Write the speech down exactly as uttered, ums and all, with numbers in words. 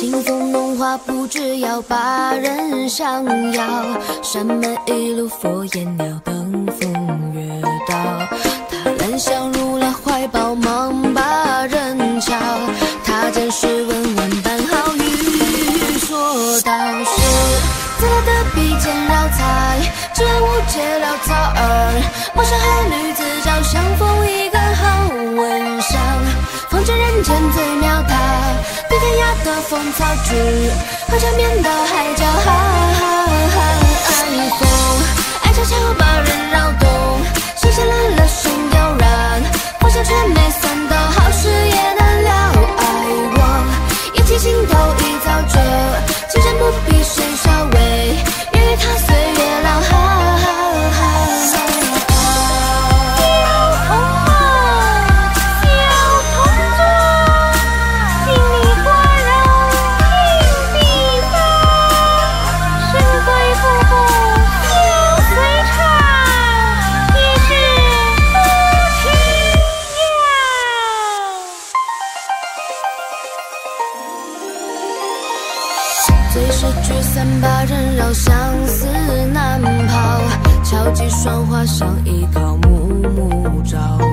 清风弄花，不只要把人相邀。山门一路佛言，鸟登风月道。他揽香入了怀抱，忙把人敲。他见诗文万般好语，说道是自来的笔尖绕彩，只缘无解潦草儿。陌上和女子照相逢，一个好闻香。放着人间最妙他，对天涯的风草枝，和缠绵的海角，哈哈哈！爱风，爱悄悄把人扰动，心弦乱了声悠然，放下却没散的好事也难了。爱我，一起心头一早着，今生不必谁稍微，愿与他岁月老，哈哈哈！最是聚散把人绕，相思难抛。敲击霜花像依靠，暮暮朝。